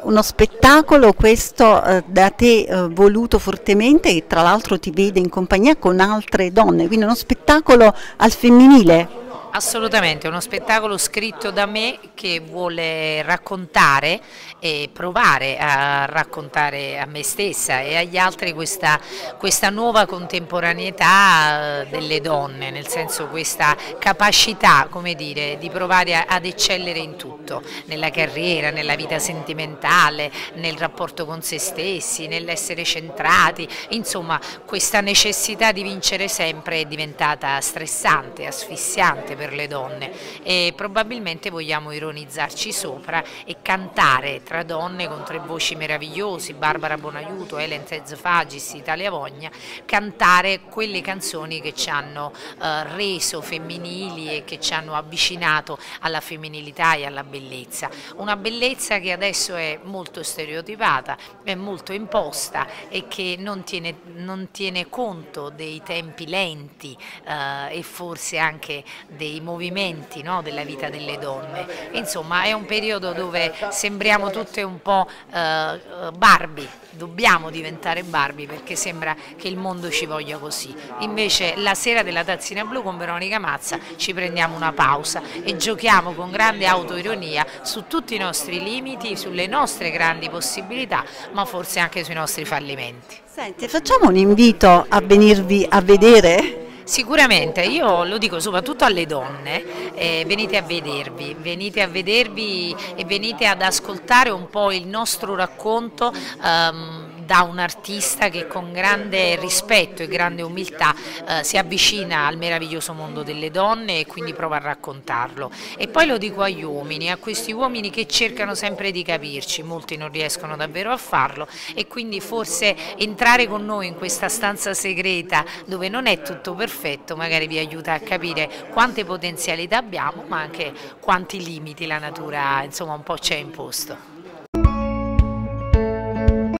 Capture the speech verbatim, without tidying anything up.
Uno spettacolo questo eh, da te eh, voluto fortemente e tra l'altro ti vede in compagnia con altre donne, quindi uno spettacolo al femminile. Assolutamente, è uno spettacolo scritto da me che vuole raccontare e provare a raccontare a me stessa e agli altri questa, questa nuova contemporaneità eh, delle donne, nel senso questa capacità, come dire, di provare a- ad eccellere in tutto, nella carriera, nella vita sentimentale, nel rapporto con se stessi, nell'essere centrati, insomma questa necessità di vincere sempre è diventata stressante, asfissiante per le donne e probabilmente vogliamo ironizzarci sopra e cantare tra donne con tre voci meravigliosi, Barbara Bonaiuto, Helen Tezfagis, Italia Vogna, cantare quelle canzoni che ci hanno eh, reso femminili e che ci hanno avvicinato alla femminilità e alla bellezza, una bellezza che adesso è molto stereotipata, è molto imposta e che non tiene, non tiene conto dei tempi lenti eh, e forse anche dei dei movimenti, no, della vita delle donne. Insomma è un periodo dove sembriamo tutte un po' eh, Barbie, dobbiamo diventare Barbie perché sembra che il mondo ci voglia così. Invece la sera della tazzina blu con Veronica Mazza ci prendiamo una pausa e giochiamo con grande autoironia su tutti i nostri limiti, sulle nostre grandi possibilità, ma forse anche sui nostri fallimenti. Senti, facciamo un invito a venirvi a vedere? Sicuramente, io lo dico soprattutto alle donne, eh, venite a vedervi, venite a vedervi e venite ad ascoltare un po' il nostro racconto ehm, da un artista che con grande rispetto e grande umiltà eh, si avvicina al meraviglioso mondo delle donne e quindi prova a raccontarlo. E poi lo dico agli uomini, a questi uomini che cercano sempre di capirci, molti non riescono davvero a farlo e quindi forse entrare con noi in questa stanza segreta dove non è tutto perfetto magari vi aiuta a capire quante potenzialità abbiamo ma anche quanti limiti la natura insomma un po' ci ha imposto.